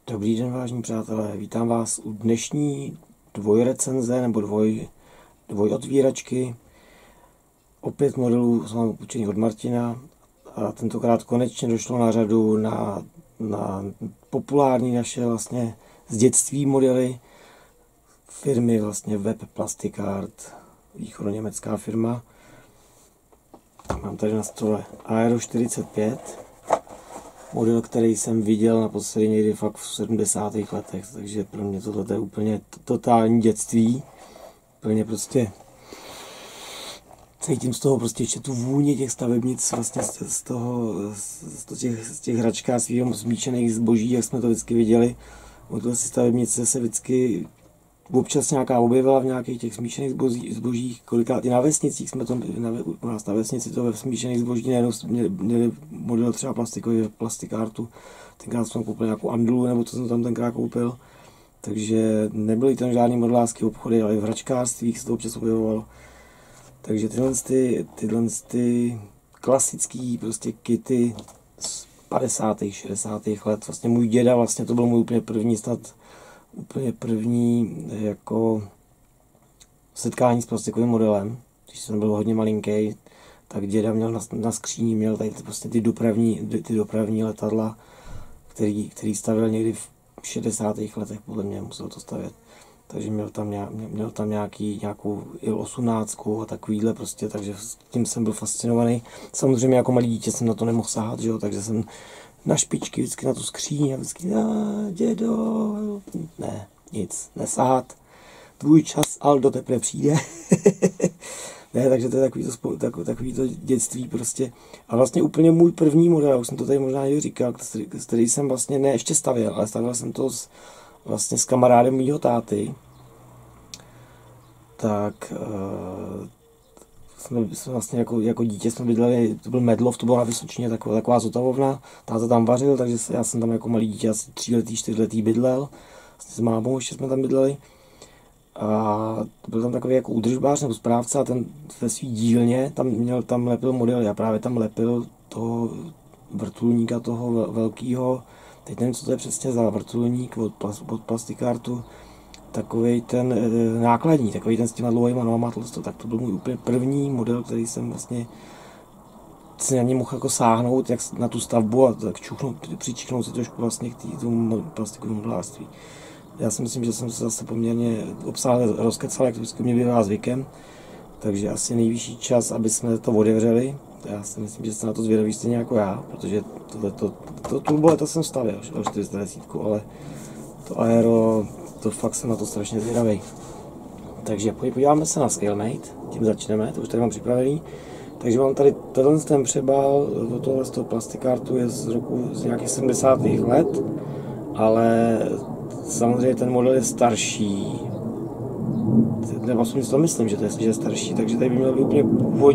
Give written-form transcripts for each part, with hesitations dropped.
Dobrý den, vážení přátelé, vítám vás u dnešní dvojrecenze nebo dvojotvíračky. Opět modelů mám opučený od Martina a tentokrát konečně došlo na řadu na populární naše vlastně z dětství modely firmy vlastně Web Plastic Art, východoněmecká firma. Mám tady na stole Aero 45. Model, který jsem viděl naposledy někdy fakt v 70. letech, takže pro mě tohle je úplně totální dětství. Úplně prostě cítím z toho prostě ještě tu vůni těch stavebnic, vlastně z těch hračkářství smíšených zboží, jak jsme to vždycky viděli. Tyhle stavebnice se vždycky občas nějaká objevila v nějakých těch smíšených zbožích, kolikrát i na vesnicích jsme to, u nás na vesnici to ve smíšených zboží nejenom měli model třeba plastikový Plastic Artu, tenkrát jsem koupil nějakou Andulu, nebo co jsem tam tenkrát koupil, takže nebyly tam žádný modelářské obchody, ale i v hračkářství se to občas objevovalo. Takže tyhle klasický prostě kity z 50. 60. let, vlastně můj děda, vlastně to byl můj úplně první jako setkání s plastikovým modelem. Když jsem byl hodně malinký, tak děda měl na skříni měl tady prostě ty dopravní letadla, který stavěl někdy v 60. letech, podle mě musel to stavět. Takže měl tam nějakou Il-18 a takovýhle prostě, takže s tím jsem byl fascinovaný. Samozřejmě jako malý dítě jsem na to nemohl sahat, že jo, takže jsem na špičky vždycky na tu skříň a vždycky dědo, ne, nic, nesahat, tvůj čas, Aldo, teprve přijde. Ne, takže to je takový to dětství prostě. A vlastně úplně můj první model, už jsem to tady možná někdy říkal, který jsem vlastně ne ještě stavěl, ale stavěl jsem to vlastně s kamarádem mýho táty. Tak jsme vlastně jako dítě jsme bydleli, to byl Medlov, to byla na Vysočině taková zotavovna, táta tam vařil, takže já jsem tam jako malý dítě, asi 3letý, 4letý bydlel, vlastně s mámou ještě jsme tam bydleli. A byl tam takový jako údržbář nebo správce a ten ve svý dílně tam lepil modely a právě tam lepil toho vrtulníka, toho velkýho, teď nevím, co to je přesně za vrtulník od Plastic Artu, takovej ten nákladní, takový ten s těma dlouhýma nohama, tak to byl můj úplně první model, který jsem vlastně si na ně mohl jako sáhnout, jak na tu stavbu a tak přičíchnout se trošku vlastně k tomu plastikovému modelářství. Já si myslím, že jsem se zase poměrně obsáhle rozkecal, jak to vždycky mě bývá zvykem, takže asi nejvyšší čas, aby jsme to otevřeli. Já si myslím, že jste na to zvědaví stejně jako já, protože to turbuleta jsem stavěl, 410, ale to Aero, to fakt jsem na to strašně zvědavý. Takže podíváme se na Scalemate, tím začneme, to už tady mám připravený. Takže mám tady ten přebal z toho Plastic Artu je z nějakých 70. let, ale samozřejmě ten model je starší. Nebo si to myslím, že to je starší, takže tady by měl být úplně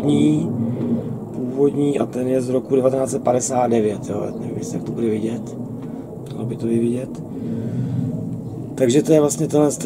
původní a ten je z roku 1959, jo, nevím, jestli jak to bude vidět. Mělo by to i vidět. Takže to je vlastně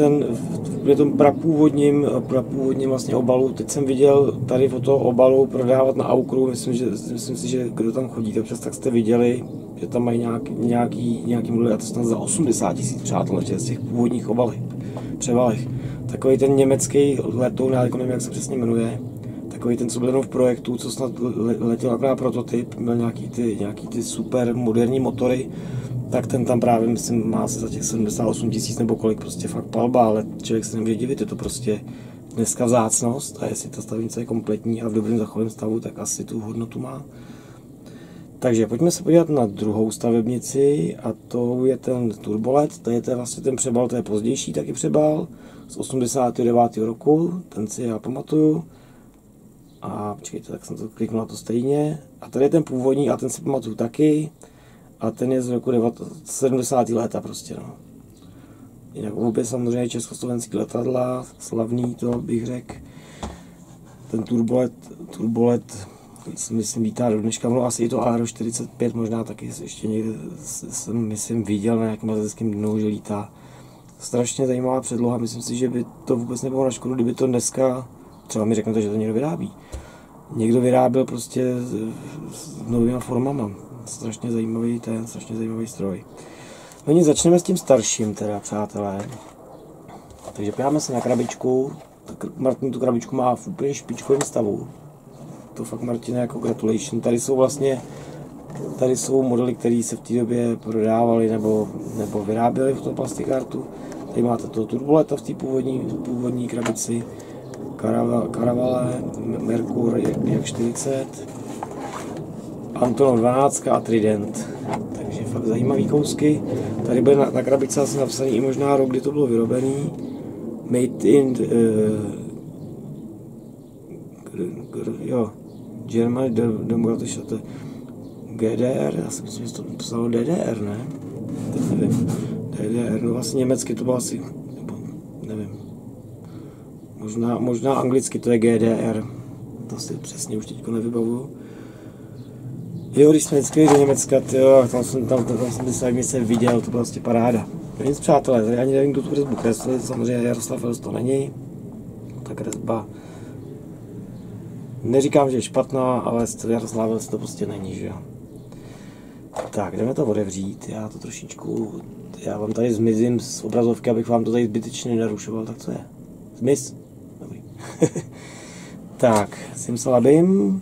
v tom prapůvodním vlastně obalu. Teď jsem viděl tady o toho obalu prodávat na Aukru, myslím si, že kdo tam chodí, občas tak jste viděli, že tam mají nějaký modely, a to snad za 80 000 přátel, z těch původních převalech. Takový ten německý letoun, já nevím, jak se přesně jmenuje, takový ten, co byl jenom v projektu, co snad letěl akorát prototyp, měl nějaký ty super moderní motory, tak ten tam právě, myslím, má se za těch 78 000 nebo kolik, prostě fakt palba, ale člověk se nemůže divit, je to prostě dneska vzácnost a jestli ta stavnice je kompletní a v dobrém zachovém stavu, tak asi tu hodnotu má. Takže pojďme se podívat na druhou stavebnici a to je ten Turbolet, to je vlastně ten přebal, to je pozdější taky přebal z 89. roku, ten si já pamatuju. A počkejte, tak jsem to kliknul na to stejně. A tady je ten původní a ten si pamatuju taky. A ten je z roku 70. léta prostě, no. Jinak obě samozřejmě československý letadla, slavný, to bych řekl. Ten Turbolet myslím vítá do dneška, no asi i to Aero 45 možná taky ještě někde jsem, myslím, viděl na nějakém leteckém dnu, že lítá. Strašně zajímavá předloha, myslím si, že by to vůbec nebylo na škodu, kdyby to dneska, třeba mi řeknete, že to někdo vyrábí. Někdo vyráběl prostě s novými formama. Strašně zajímavý stroj. Oni začneme s tím starším teda, přátelé. Takže podíváme se na krabičku. Martin tu krabičku má v úplně špičkovém stavu. To fakt, Martine, jako gratulation. Tady jsou modely, které se v té době prodávaly nebo vyráběly v tom plastikartu. Tady máte to Turboleta v té původní krabici. Caravale, Merkur jak 40. Antonov 12 a Trident. Takže fakt zajímavý kousky. Tady bude na krabici asi napsaný i možná rok, kdy to bylo vyrobený. Made in Germany, Demokratische GDR, já si myslím, že to psalo DDR, ne? Teď nevím. DDR, no vlastně německy to bylo asi, nebo nevím. Možná anglicky to je GDR. To si přesně už teďko nevybavuju. Jo, když jsme vždycky do Německa, tam jsem myslel, že jsem viděl, to byla prostě paráda. No nic, přátelé, tady ani nevím, kdo tu kresbu kreslil, samozřejmě Jaroslav Els to není. Ta kresba, neříkám, že je špatná, ale Jaroslav Els to prostě není, že jo. Tak, jdeme to otevřít, já vám tady zmizím z obrazovky, abych vám to tady zbytečně nenarušoval, tak co je? Zmiz? Dobrý. Tak, Simsalabim.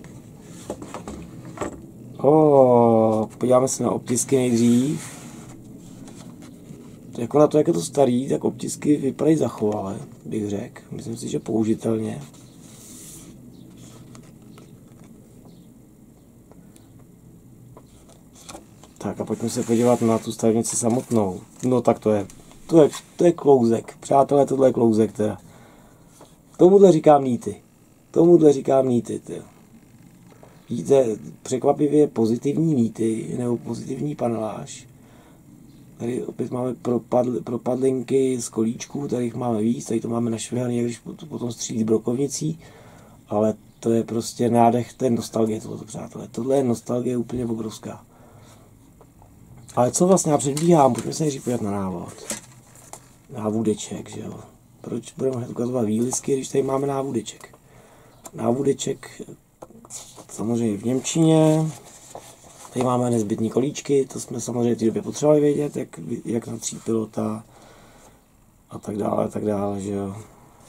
Podíváme se na obtisky nejdřív. Jako na to, jak je to starý, tak obtisky vypadají zachovalé, bych řekl. Myslím si, že použitelně. Tak a pojďme se podívat na tu stavnici samotnou. No tak to je klouzek. Přátelé, tohle je klouzek teda. Tomuhle říkám nýty. Vidíte, překvapivě pozitivní nýty, nebo pozitivní paneláž. Tady opět máme propadlinky z kolíčků, tady jich máme víc, tady to máme našvihaný, když potom střílí brokovnicí, ale to je prostě nádech, to je nostalgie tohoto, přátelé. Tohle je nostalgie úplně obrovská. Ale co vlastně já předbíhám, pojďme se nejdřív podívat na návod. Návudeček, že jo. Proč budeme hned ukazovat výlisky, když tady máme návudeček? Návudeček samozřejmě v němčině. Tady máme nezbytní kolíčky, to jsme samozřejmě v té době potřebovali vědět, jak natřít pilota a tak dále, že jo.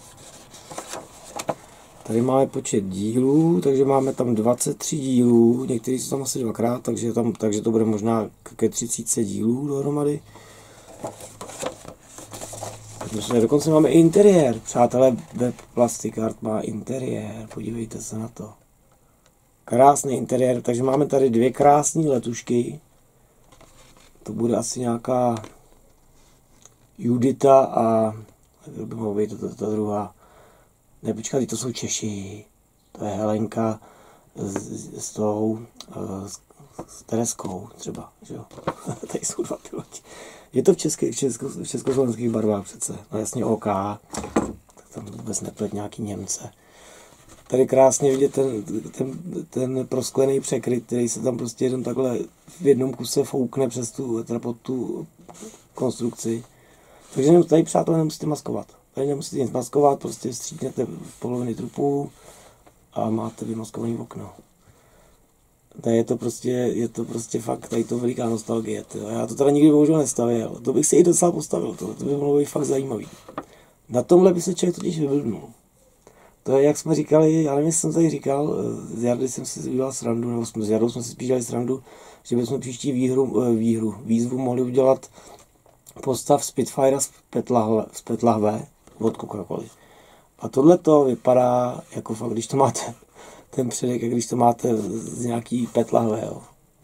Tady máme počet dílů, takže máme tam 23 dílů, některý jsou tam asi dvakrát, takže to bude možná ke 30 dílů dohromady. Dokonce máme i interiér, přátelé, web Plastikart má interiér, podívejte se na to. Krásný interiér, takže máme tady dvě krásné letušky. To bude asi nějaká Judita a jak by mohla být ta druhá. Ne, počkat, to jsou Češi. To je Helenka s Tereskou třeba, že jo. Tady jsou dva piloti. Je to v československých barvách přece. No jasně OK. Tak tam vůbec neplet nějaký Němce. Tady krásně vidět ten prosklený překryt, který se tam prostě jenom takhle v jednom kuse foukne pod tu konstrukci. Takže tady, přátelé, nemusíte maskovat. Tady nemusíte nic maskovat, prostě střídnete poloviny trupu a máte vymaskovaný okno. Tady je to prostě fakt, tady to veliká nostalgie. Já to teda nikdy bohužel nestavěl. To bych si i docela postavil, to by bylo být fakt zajímavý. Na tomhle by se člověk totiž vyblbnul. To je, jak jsme říkali, já nevím, jestli jsem tady říkal, s Jardou jsem si udělal srandu, nebo s Jardou jsme si spíš dělali srandu, že bychom příští výzvu mohli udělat postav Spitfire z Petlahve od Coca-Coly. A tohle to vypadá jako fakt, když to máte ten předek, jak když to máte z nějaký Petlahve, jo.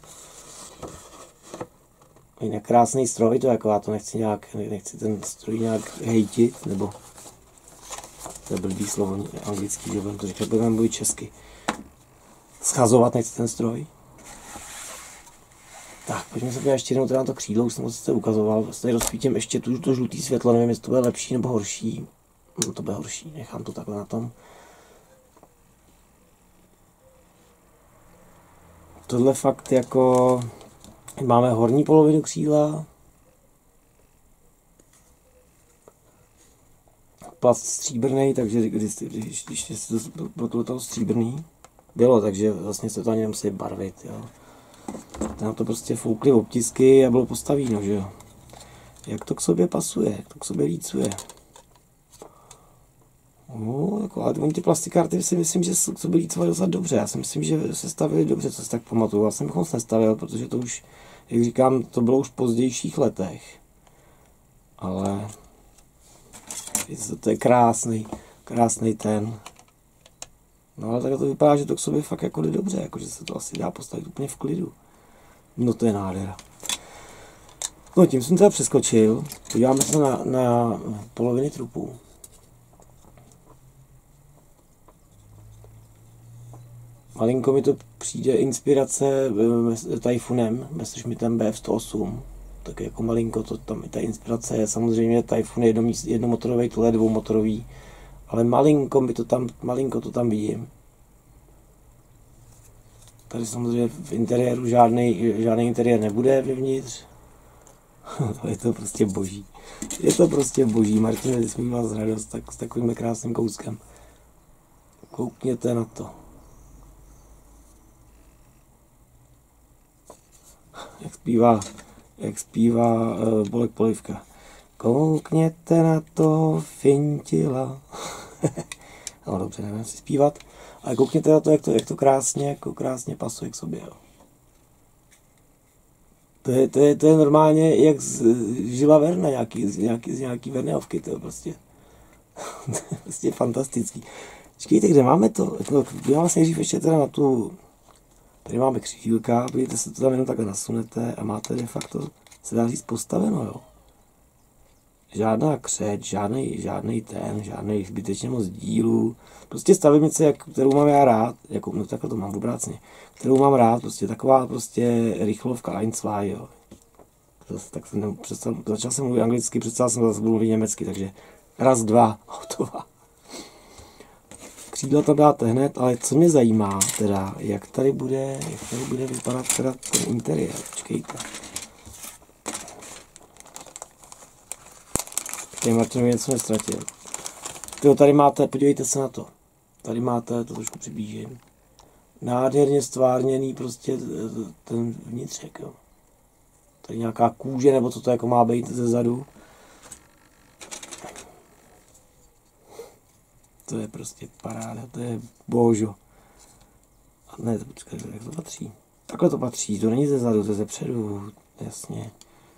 Jinak krásný stroj, to jako já to nechci ten stroj nějak hejtit, nebo to je blbý slovo anglický, že budeme to říkat, budeme mluvit česky. Schazovat nechci ten stroj. Tak, pojďme se podívat ještě jednou na to křídlo, už jsem to sice ukazoval. Tady rozsvítím ještě to žlutý světlo, nevím, jestli to bude lepší nebo horší. No, to bude horší, nechám to takhle na tom. Tohle fakt jako... Máme horní polovinu křídla. Plast stříbrný, takže když to bylo toho stříbrný, bylo, takže vlastně se to ani nemusí barvit, jo. Tam to prostě foukly obtisky a bylo postavíno, že jo. Jak to k sobě pasuje, jak to k sobě lícuje. No, jako, ale oni ty plastikárty si myslím, že k sobě lícovali docela dobře. Já si myslím, že se stavili dobře, co si tak pamatuju. Já jsem moc nestavil, protože to už, jak říkám, to bylo už v pozdějších letech. Ale to je krásný ten. No ale takhle to vypadá, že to k sobě fakt jako jde dobře, jako, že se to asi dá postavit úplně v klidu. No to je nádhera. No tím jsem teda přeskočil, podíváme se na poloviny trupů. Malinko mi to přijde inspirace Typhunem, Messerschmittem Bf108. Tak jako malinko to tam i ta inspirace je. Samozřejmě Typhoon je jednomotorový, tohle je dvoumotorový. Ale malinko to tam vidím. Tady samozřejmě v interiéru žádný interiér nebude vevnitř. Je to prostě boží. Je to prostě boží. Martin vysmívá z radost s takovým krásným kouskem. Koukněte na to. Jak zpívá Bolek Polivka. Koukněte na to, fintila. No dobře, nevím si zpívat, ale koukněte na to, jak to krásně pasuje k sobě. Jo. To je normálně jak z Žila Verna, z nějaký Verneovky, to je prostě, to je prostě fantastický. Počkejte, kde máme to? Já vlastně nejdřív ještě teda na tu, tady máme křížílka, podívejte se, to tam jenom takhle nasunete a máte de facto, se dá říct, postaveno, jo. Žádná křeč, žádný zbytečně moc dílů. Prostě stavebnice, kterou mám já rád, jako, no takhle to mám obráceně, kterou mám rád, prostě taková prostě rychlovka 1-2, jo. Tak jsem začal jsem mluvit anglicky, představil jsem zase budu mluvit německy, takže 1, 2, hotová. Křídla tam dáte hned, ale co mě zajímá, teda, jak tady bude vypadat teda ten interiér, počkejte. Martin něco nestratil. Tady máte, podívejte se na to. Tady máte, to trošku přiblížím. Nádherně stvárněný prostě ten vnitřek, jo. Tady nějaká kůže, nebo co to jako má být ze zadu. To je prostě paráda, to je božo. A ne, počkej, jak to patří? Takhle to patří, to není ze zadu, to je ze předu, jasně.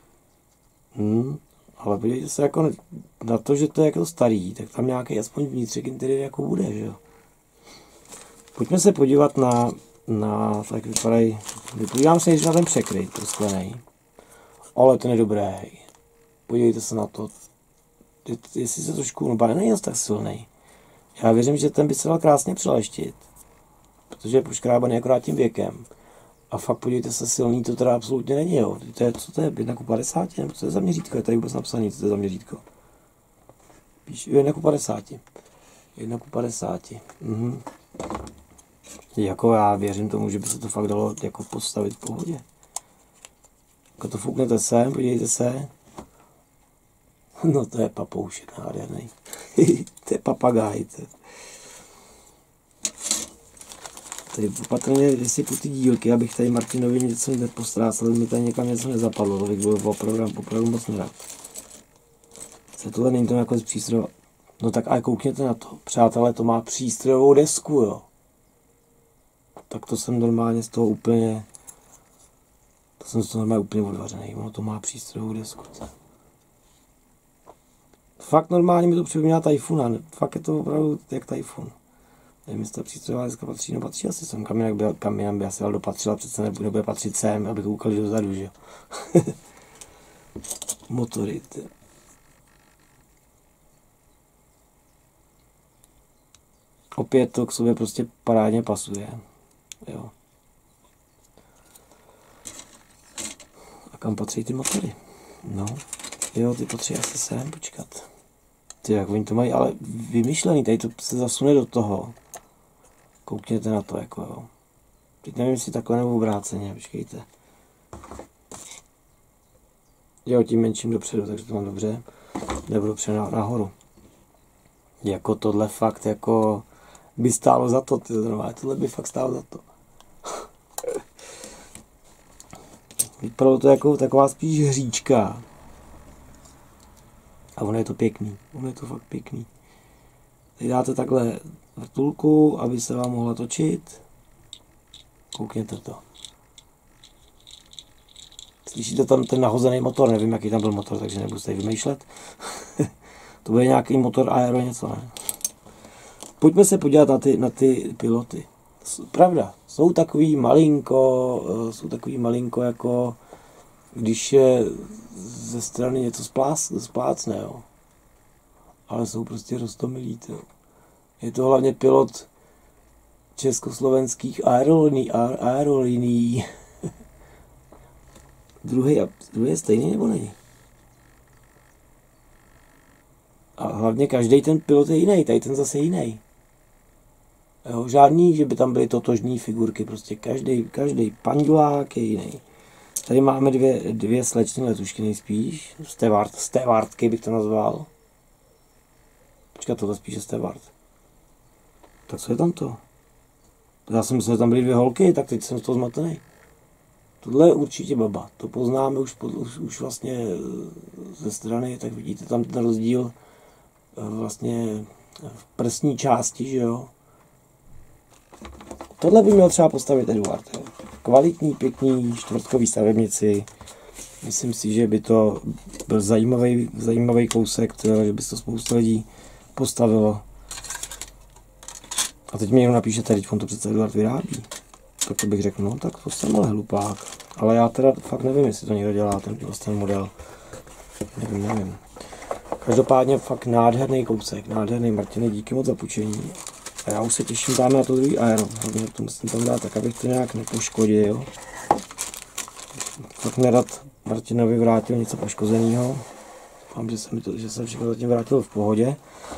Ale podívejte se jako na to, že to je jako starý, tak tam nějaký aspoň vnitřek interiér jako bude, že jo. Pojďme se podívat na tak vypadají, podívám se na ten překryt, to sklenej. Ale ten je dobrý. Podívejte se na to, jestli se trošku, no není tak silný. Já věřím, že ten by se dal krásně přeleštit, protože je poškrábaný akorát tím věkem. A fakt podívejte se, silný to teda absolutně není, jo. Co to je, 1:50, nebo co je za měřítko? Je tady vůbec napsaný, co to je za měřítko. Píš 1:50. 1:50. Jako já věřím tomu, že by se to fakt dalo jako postavit v pohodě. Jako to fuknete sem, podívejte se. No to je papoušek nádherný. To je papagaj. Tady opatrně vysypu ty dílky, abych tady Martinovi něco nepostrácel, mi tady někam něco nezapadlo, to bych byl opravdu moc nerad. Tohle není to jako přístrojová. No tak ale koukněte na to. Přátelé, to má přístrojovou desku, jo. Tak to jsem normálně z toho úplně... To jsem z toho normálně úplně odvařený. Ono to má přístrojovou desku. Fakt normálně mi to připomíná Typhoona. Fakt je to opravdu jak Typhoon. Nevím, jestli ta přístrojová deska patří, no patří asi sem. Kam jinam by asi dal dopatřila, přece nebude patřit sem, abych koukal dozadu, že jo. Motory. Opět to k sobě prostě parádně pasuje. Jo. A kam patří ty motory? No, jo, ty patří asi sem, počkat. Ty, jak oni to mají, ale vymyšlený, tady to se zasune do toho. Koukněte na to, jako jo. Teď nevím, jestli takhle nebo obráceně, počkejte. Jo, tím menším dopředu, takže to mám dobře. Nebo dopředu nahoru. Jako tohle fakt, jako by stálo za to, tohle by fakt stálo za to. Vypadalo to jako taková spíš hříčka. A ono je to pěkný, ono je to fakt pěkný. Teď dáte takhle vrtulku, aby se vám mohla točit. Koukněte to. Slyšíte tam ten nahozený motor, nevím, jaký tam byl motor, takže nebudu se vymýšlet. To bude nějaký motor aero něco, ne? Pojďme se podívat na ty piloty. Pravda, jsou takový malinko, jako když je ze strany něco splácne, jo. Ale jsou prostě roztomilí, jo. Je to hlavně pilot československých aerolinií. Druhý je stejný nebo není? A hlavně každý ten pilot je jiný, tady ten zase jiný. Jo, žádný, že by tam byly totožní figurky, prostě každý pandulák je jiný. Tady máme dvě slečny letušky nejspíš, stevardky bych to nazval. Počkat, tohle spíš je stevard. Tak co je tam to? Já jsem myslel, že tam byly dvě holky, tak teď jsem z toho zmatený. Tohle je určitě baba, to poznáme už vlastně ze strany, tak vidíte tam ten rozdíl vlastně v prsní části, že jo. Tohle by měl třeba postavit Eduard, jo. Kvalitní, pěkný, čtvrtkový stavebnici. Myslím si, že by to byl zajímavý kousek, že by to spousta lidí postavilo. A teď mi někdo napíše, tady on to přece Eduard vyrábí. Tak to bych řekl, no tak to jsem ale hlupák. Ale já teda fakt nevím, jestli to někdo dělá, ten model. Nevím. Každopádně fakt nádherný kousek, nádherný. Martine, díky moc za půjčení. A já už se těším tam na to druhý aero. Hlavně to musím tam dát tak, abych to nějak nepoškodil. Fakt nerad Martinovi vrátil něco poškozeného. Doufám, že se všechno zatím vrátil v pohodě.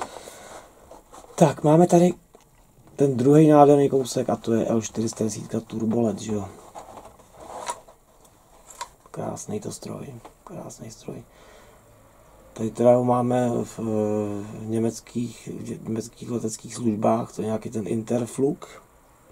Tak, máme tady ten druhý nádherný kousek a to je L410 Turbolet, že jo. Krásný to stroj, krásný stroj. Tady teda ho máme v německých leteckých službách, to je nějaký ten Interflug.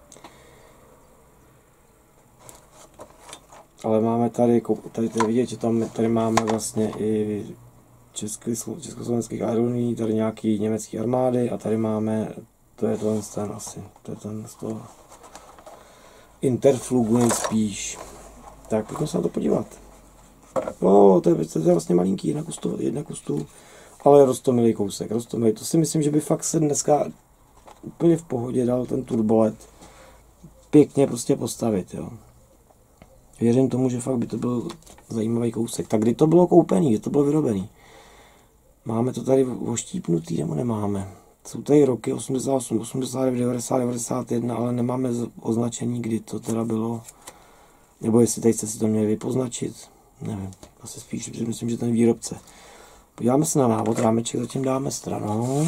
Ale máme tady vidět, že tady máme vlastně i československých aerolinií, tady nějaký německý armády a tady máme, to je ten z toho Interflugu nejspíš. Tak pojďme se na to podívat. No, to je vlastně malinký, jedna kustu, ale roztomilý kousek, roztomilý. To si myslím, že by fakt se dneska úplně v pohodě dal ten turbolet pěkně prostě postavit, jo. Věřím tomu, že fakt by to byl zajímavý kousek. Tak kdy to bylo koupený, kdy to bylo vyrobený? Máme to tady oštípnutý, nebo nemáme? Jsou tady roky 88, 89, 90, 91, ale nemáme označení, kdy to teda bylo. Nebo jestli tady jste si to měli vypoznačit. Nevím, asi spíš, protože myslím, že ten výrobce. Podíváme se na návod, rámeček zatím dáme stranou.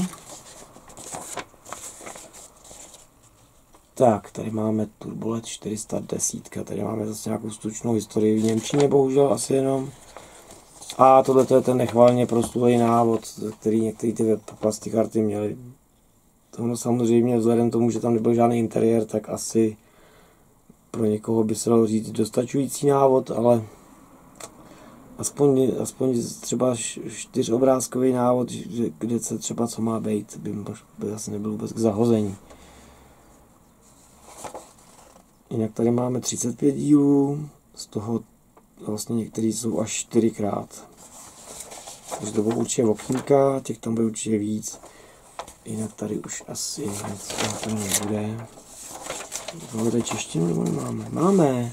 Tak, tady máme Turbolet 410, tady máme zase nějakou stručnou historii v němčině, bohužel asi jenom. A tohle je ten nechvalně proslulý návod, který některé ty plastikarty měly. Tohle samozřejmě vzhledem k tomu, že tam nebyl žádný interiér, tak asi pro někoho by se dalo říct dostačující návod, ale aspoň třeba 4obrázkový návod, kde se třeba co má být, by asi nebyl vůbec k zahození. Jinak tady máme 35 dílů, z toho vlastně některý jsou až 4x. Takže to budou určitě okýnka, těch tam bude určitě víc. Jinak tady už asi nic tady nebude. Máme tady češtinu nebo nemáme? Máme!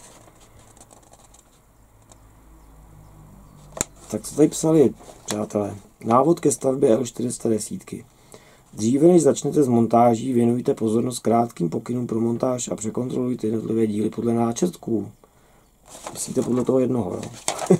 Tak co tady psali, přátelé? Návod ke stavbě L410. Dříve než začnete s montáží, věnujte pozornost krátkým pokynům pro montáž a překontrolujte jednotlivé díly podle náčrtků. Myslíte podle toho jednoho, jo?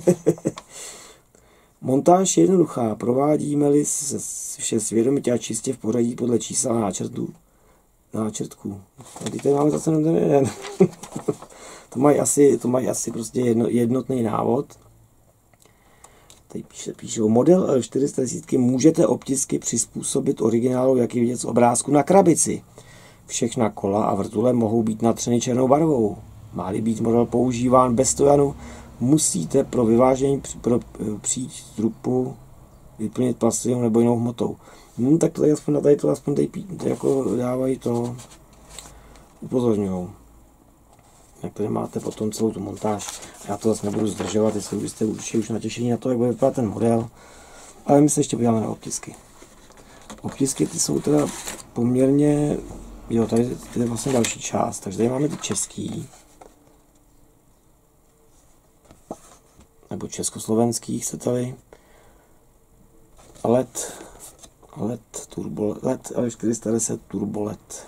Montáž je jednoduchá. Provádíme-li vše svědomitě a čistě v pořadí podle čísla náčrtků. A teď tady máme zase ten jeden. To mají asi prostě jednotný návod. Tady píše model L410 můžete obtisky přizpůsobit originálu, jak je vidět z obrázku na krabici. Všechna kola a vrtule mohou být natřeny černou barvou. Má-li být model používán bez stojanu, musíte pro vyvážení přístupu vyplnit plastilou nebo jinou hmotou. Tak tady aspoň na tady to aspoň jako dávají to, upozorňujou. Jak tady máte potom celou tu montáž. Já to zase nebudu zdržovat, jestli byste určitě už natěšení na to, jak bude vypadat ten model. Ale my se ještě podíváme na obtisky. Obtisky ty jsou teda poměrně, jo, tady je vlastně další část, takže tady máme ty český, nebo československý, chcete-li. LED L410 Turbo LED.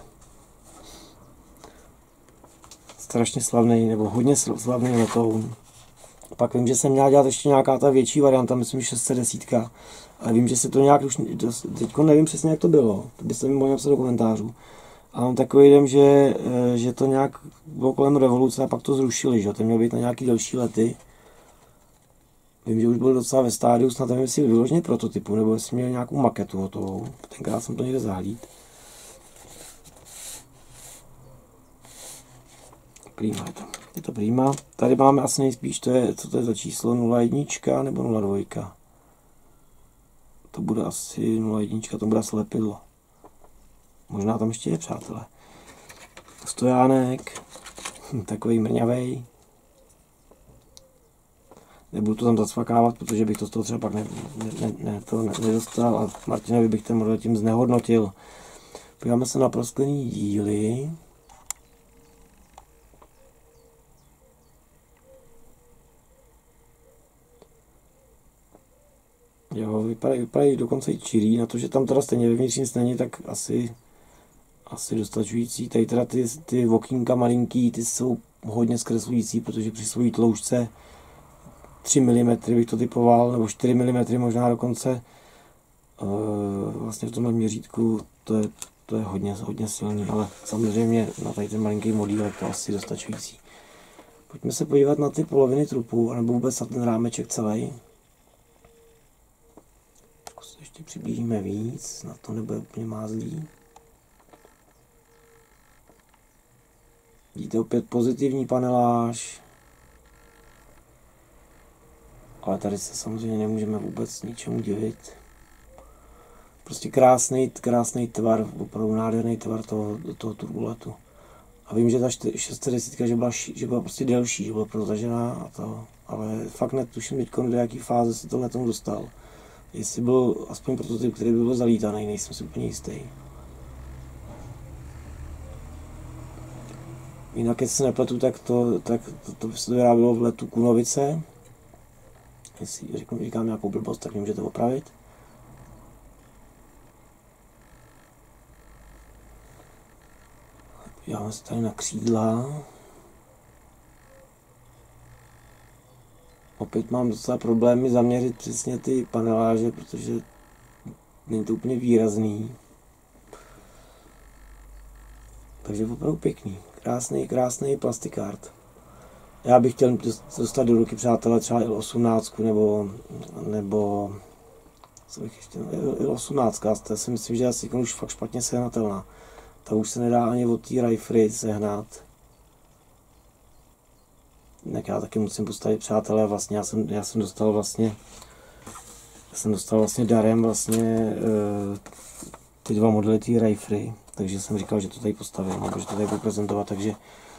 Strašně slavný, nebo hodně slavný letoun. Pak vím, že jsem měl dělat ještě nějaká ta větší varianta, myslím 610. Ale vím, že se to nějak už, teďko nevím přesně, jak to bylo. To byste mi mohli napsat do komentářů. A mám takový den, že to nějak bylo kolem revoluce a pak to zrušili, že to mělo být na nějaký další lety. Vím, že už byl docela ve stádiu, snad nevím, jestli vyloženě prototypu, nebo jestli měl nějakou maketu hotovou. Tenkrát jsem to někde zahlíd. Prima je to. Je to prima. Tady máme asi nejspíš, co to je za číslo, 01 nebo 02. To bude asi 01, to bude asi lepidlo. Možná tam ještě je, přátelé. Stojánek, takový mrňavej. Nebudu to tam zacvakávat, protože bych to z toho třeba pak nedostal a Martinovi bych ten model tím znehodnotil. Podíváme se na prosklený díly. Jo, vypadají dokonce i čirý, na to, že tam teda stejně vevnitř nic není, tak asi dostačující. Tady teda ty okýnka malinký, ty jsou hodně zkreslující, protože při svojí tloušťce 3 mm bych to typoval, nebo 4 mm možná dokonce. Vlastně v tomhle měřítku to je hodně silný, ale samozřejmě na tady ten malinký modílek to asi dostačující. Pojďme se podívat na ty poloviny trupu, nebo vůbec na ten rámeček celý. Ještě přiblížíme víc, na to nebude úplně mázlý. Vidíte opět pozitivní paneláž. Ale tady se samozřejmě nemůžeme vůbec ničemu divit. Prostě krásný tvar, opravdu nádherný tvar toho turboletu. A vím, že ta 610, že byla prostě delší, že byla protažená a to, ale fakt netuším teďko, do jaký fáze se to letom dostal. Jestli byl aspoň prototyp, který by byl zalítaný, nejsem si úplně jistý. Jinak, jestli se nepletu, tak to se vyrábělo v letu Kunovice. Jestli říkám nějakou blbost, tak mě můžete opravit. Podíváme se tady na křídla. Opět mám docela problémy zaměřit přesně ty paneláže, protože není to úplně výrazný. Takže opravdu pěkný. Krásný plastikart. Já bych chtěl dostat do ruky, přátelé, třeba Il-18 nebo co bych ještě, Il-18, to si myslím, že asi už fakt špatně sehnatelná. Ta už se nedá ani od té Rifry sehnat. Tak já taky musím postavit, přátelé, vlastně já jsem dostal vlastně darem vlastně ty dva modely té Rifry, takže jsem říkal, že to tady postavím, nebo že to tady budu prezentovat, takže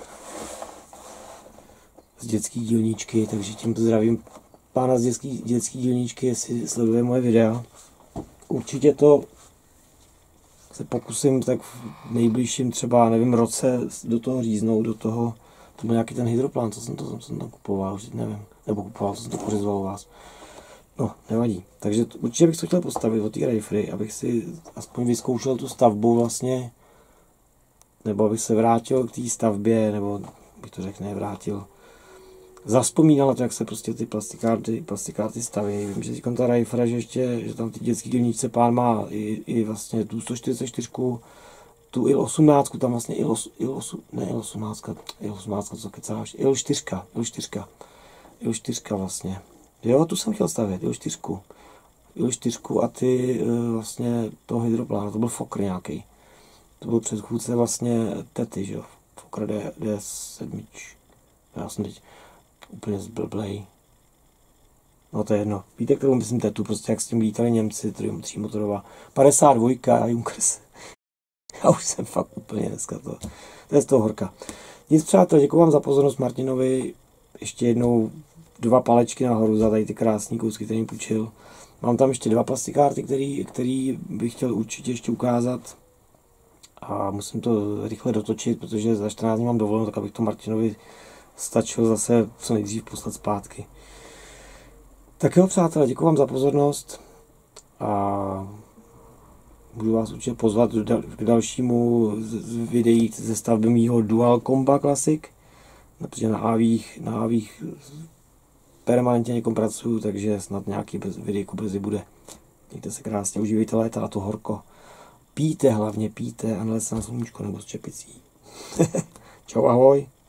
z dětský dílničky, takže tímto zdravím pána z dětský dílničky, jestli sleduje moje videa. Určitě to se pokusím tak v nejbližším třeba, nevím, roce do toho říznout, to byl nějaký ten hydroplán, co jsem tam kupoval, už nevím, nebo kupoval, co jsem to pořizoval u vás. No, nevadí. Takže určitě bych to chtěl postavit od té Rifry, abych si aspoň vyzkoušel tu stavbu vlastně, nebo abych se vrátil k té stavbě, nebo bych to řekl, nevrátil. Zavzpomínal na to, jak se prostě ty plastikáty staví. Vím, že ta Rifra, že tam ty dětský dílničce pán má i vlastně tu 144, tu Il-18, tam vlastně Il-18, co kecáš, Il-4 vlastně. Jo, tu jsem chtěl stavět, Il-4 a ty vlastně toho hydroplánu, to byl Fokker nějaký. To byl předchůdce vlastně Tety, že jo, Fokker D7. Já jsem teď úplně zblblej. No to je jedno. Víte, kterou myslím tetu, prostě jak s tím lítali Němci, třímotorová. 52 Junkers. Já už jsem fakt úplně dneska to je z toho horka. Nic přátelé, děkuji vám za pozornost Martinovi. Ještě jednou 2 palečky nahoru za tady ty krásné kousky, které mi půjčil. Mám tam ještě 2 plastikárty, který bych chtěl určitě ještě ukázat. A musím to rychle dotočit, protože za 14 dní mám dovolenou, tak abych to Martinovi stačil zase co nejdřív poslat zpátky. Tak jo, přátelé, děkuji vám za pozornost a budu vás určitě pozvat k dalšímu videí ze stavby mýho Dual Comba Classic, protože na Avích permanentně někom pracuju, takže snad nějaký videjku brzy bude. Mějte se krásně, užívejte léta a to horko. Pijte hlavně, pijte a nelezte na sluníčko nebo s čepicí. Čau, ahoj.